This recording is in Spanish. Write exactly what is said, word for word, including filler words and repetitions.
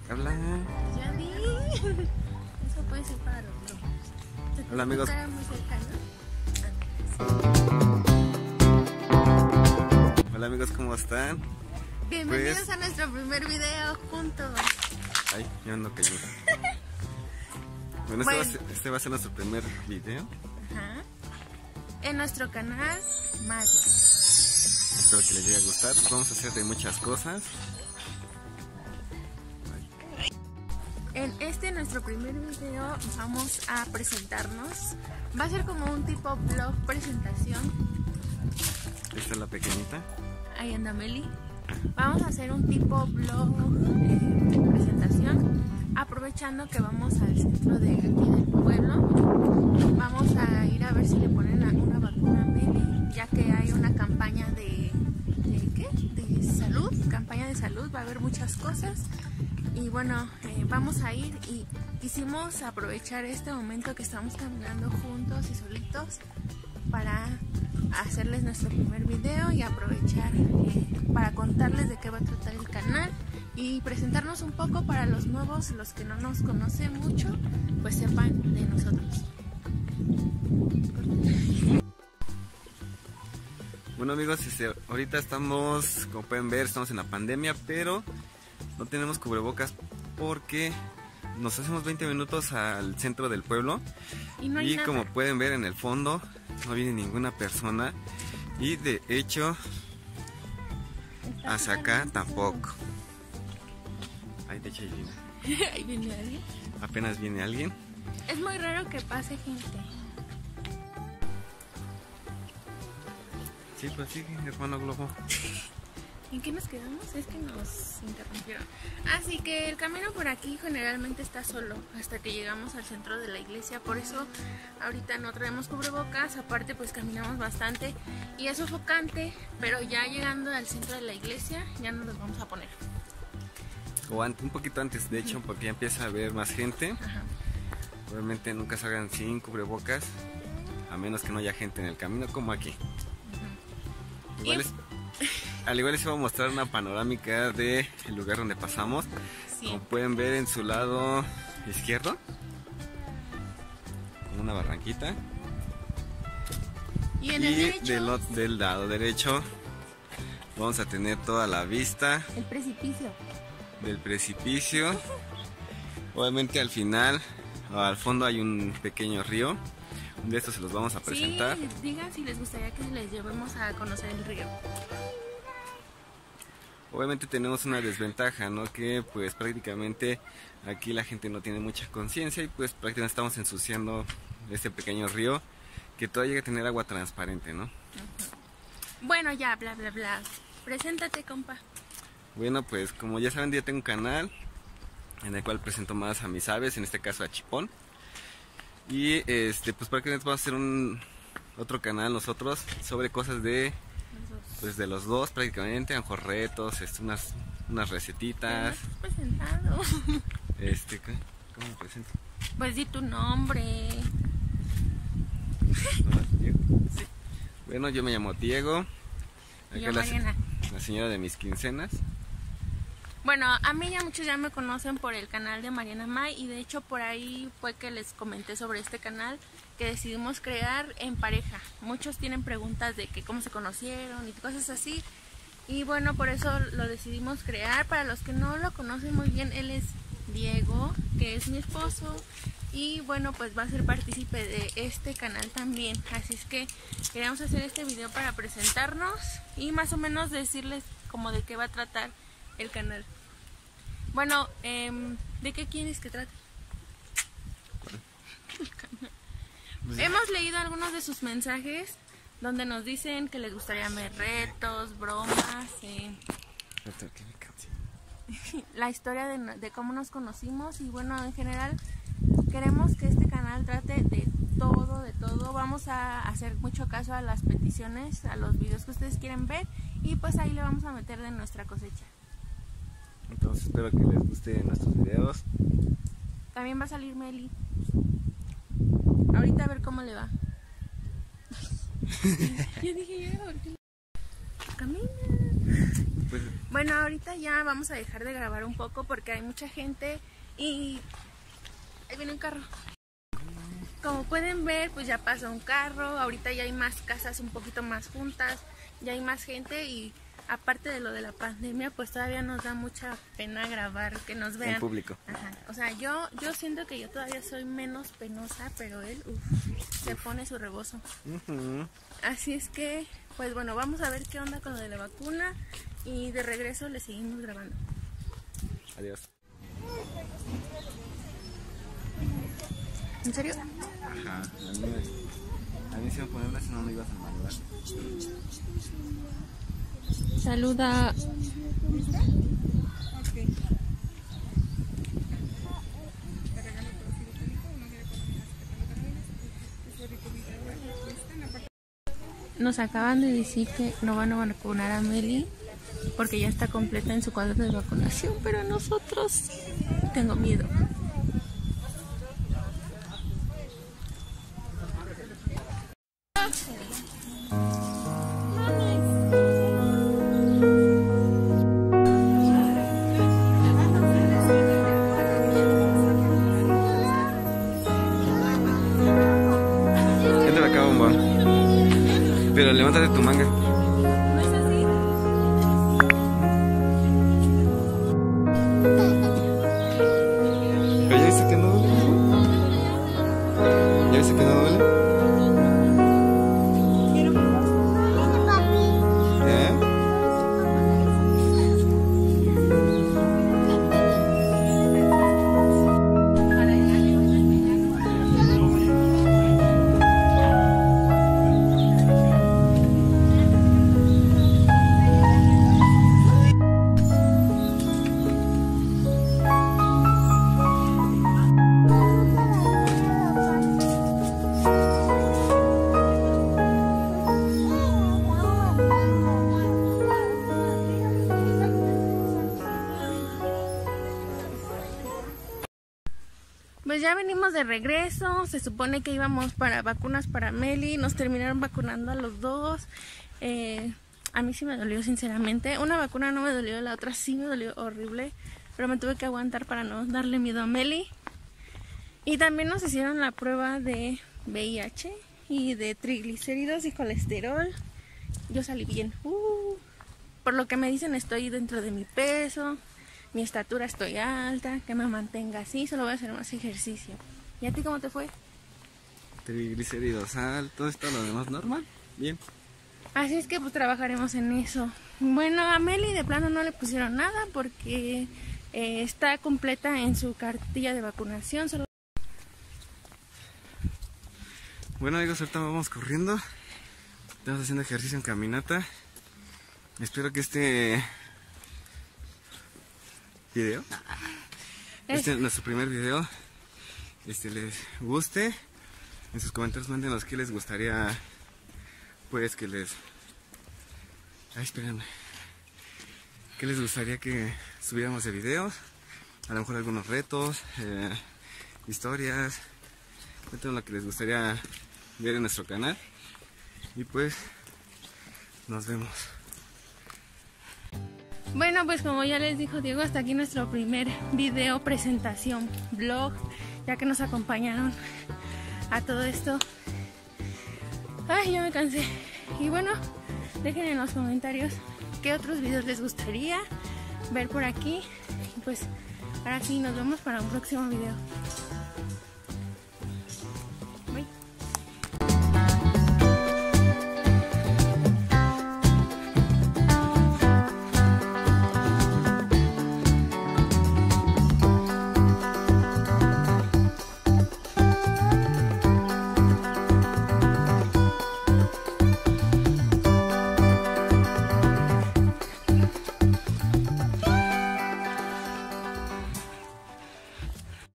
Habla. Ya vi. Eso puede ser para los globos. Hola amigos. Muy cercano. Hola amigos, ¿cómo están? Bienvenidos Pues... a nuestro primer video juntos. Ay, yo ando cayendo. Bueno, Bueno. Este, va a ser, este va a ser nuestro primer video. Ajá. En nuestro canal Magic. Espero que les llegue a gustar. Pues vamos a hacer de muchas cosas. En este nuestro primer video vamos a presentarnos. Va a ser como un tipo blog presentación. Esta es la pequeñita. Ahí anda Meli. Vamos a hacer un tipo blog eh, presentación, aprovechando que vamos al centro de aquí del pueblo. Vamos a ir a ver si le ponen alguna vacuna a Meli, ya que hay una campaña de, de ¿qué? De salud, campaña de salud, va a haber muchas cosas. Y bueno, eh, vamos a ir y quisimos aprovechar este momento que estamos caminando juntos y solitos para hacerles nuestro primer video y aprovechar eh, para contarles de qué va a tratar el canal y presentarnos un poco para los nuevos, los que no nos conocen mucho, pues sepan de nosotros. Bueno amigos, este, ahorita estamos, como pueden ver, estamos en la pandemia, pero no tenemos cubrebocas porque nos hacemos veinte minutos al centro del pueblo Y, no hay y nada. como pueden ver en el fondo no viene ninguna persona y de hecho Está hacia acá totalmente tampoco. Ay, de hecho ahí viene. solo. Ahí viene alguien. Apenas viene alguien. Es muy raro que pase gente. Sí, pues sí, hermano Globo. ¿En qué nos quedamos? Es que nos interrumpieron. Así que el camino por aquí generalmente está solo hasta que llegamos al centro de la iglesia. Por eso ahorita no traemos cubrebocas. Aparte pues caminamos bastante y es sofocante. Pero ya llegando al centro de la iglesia ya nos los vamos a poner. O an- un poquito antes, de hecho, porque ya empieza a haber más gente. Ajá. Obviamente nunca salgan sin cubrebocas, a menos que no haya gente en el camino como aquí. Igual Y- es- al igual les iba a mostrar una panorámica del lugar donde pasamos. Sí. Como pueden ver en su lado izquierdo, una barranquita. Y en Y el derecho del, ot- del lado derecho vamos a tener toda la vista el precipicio. del precipicio. Obviamente al final o al fondo hay un pequeño río. De estos se los vamos a presentar. Sí, digan si les gustaría que les llevemos a conocer el río. Obviamente tenemos una desventaja, ¿no? Que pues prácticamente aquí la gente no tiene mucha conciencia y pues prácticamente estamos ensuciando este pequeño río que todavía llega a tener agua transparente, ¿no? Bueno, ya, bla, bla, bla. Preséntate, compa. Bueno, pues como ya saben, yo tengo un canal en el cual presento más a mis aves, en este caso a Chipón. Y este, pues prácticamente vamos a hacer un otro canal nosotros sobre cosas de pues de los dos prácticamente, a lo mejor retos, este, unas, unas recetitas. ¿Te has presentado? Este, ¿qué? ¿Cómo me presento? Pues di tu nombre. No, Diego. Sí. Bueno, yo me llamo Diego. Y Acá yo, la, Mariana. la señora de mis quincenas. Bueno, a mí ya muchos ya me conocen por el canal de Mariana May y de hecho por ahí fue que les comenté sobre este canal que decidimos crear en pareja. Muchos tienen preguntas de que cómo se conocieron y cosas así. Y bueno, por eso lo decidimos crear. Para los que no lo conocen muy bien, él es Diego, que es mi esposo. Y bueno, pues va a ser partícipe de este canal también. Así es que queríamos hacer este video para presentarnos y más o menos decirles como de qué va a tratar el canal. Bueno, eh, ¿de qué quieres que trate? Pues, Hemos leído algunos de sus mensajes donde nos dicen que les gustaría ver retos, bromas, eh, la historia de, de cómo nos conocimos y bueno, en general queremos que este canal trate de todo, de todo. Vamos a hacer mucho caso a las peticiones, a los videos que ustedes quieren ver y pues ahí le vamos a meter de nuestra cosecha. Entonces espero que les guste nuestros videos. También va a salir Meli. Ahorita a ver cómo le va. Yo dije, ya, ¿por qué? Camina. pues... Bueno, ahorita ya vamos a dejar de grabar un poco porque hay mucha gente y... Ahí viene un carro. Como pueden ver, pues ya pasó un carro, ahorita ya hay más casas un poquito más juntas, ya hay más gente y aparte de lo de la pandemia, pues todavía nos da mucha pena grabar, que nos vean. En público. Ajá. O sea, yo yo siento que yo todavía soy menos penosa, pero él uf, se pone su rebozo. Uh-huh. Así es que, pues bueno, vamos a ver qué onda con lo de la vacuna y de regreso le seguimos grabando. Adiós. ¿En serio? Ajá, a mí, a mí se me poner una si no me ibas a mandar. Saluda. Nos acaban de decir que no van a vacunar a Meli porque ya está completa en su cuadro de vacunación, pero nosotros tengo miedo. Pero levántate tu manga. ¿No es así? Pero ya viste que no duele. ¿Ya viste que no duele? ¿Eh? Pues ya venimos de regreso, se supone que íbamos para vacunas para Meli, nos terminaron vacunando a los dos. Eh, a mí sí me dolió sinceramente, una vacuna no me dolió, la otra sí me dolió horrible, pero me tuve que aguantar para no darle miedo a Meli. Y también nos hicieron la prueba de V I H y de triglicéridos y colesterol. Yo salí bien, uh, por lo que me dicen estoy dentro de mi peso. Mi estatura estoy alta, que me mantenga así, solo voy a hacer más ejercicio. ¿Y a ti cómo te fue? Triglicéridos altos, todo lo demás normal. Bien. Así es que pues trabajaremos en eso. Bueno, a Meli de plano no le pusieron nada porque eh, está completa en su cartilla de vacunación. Solo... Bueno amigos, ahorita vamos corriendo. Estamos haciendo ejercicio en caminata. Espero que este... video, este es nuestro primer video, este les guste. En sus comentarios mándenos qué les gustaría, pues que les ay espérenme qué les gustaría que subiéramos de videos, a lo mejor algunos retos, eh, historias, cuéntenos lo que les gustaría ver en nuestro canal y pues nos vemos. Bueno, pues como ya les dijo Diego, hasta aquí nuestro primer video presentación, vlog, ya que nos acompañaron a todo esto. Ay, ya me cansé. Y bueno, dejen en los comentarios qué otros videos les gustaría ver por aquí. Y pues ahora sí, nos vemos para un próximo video.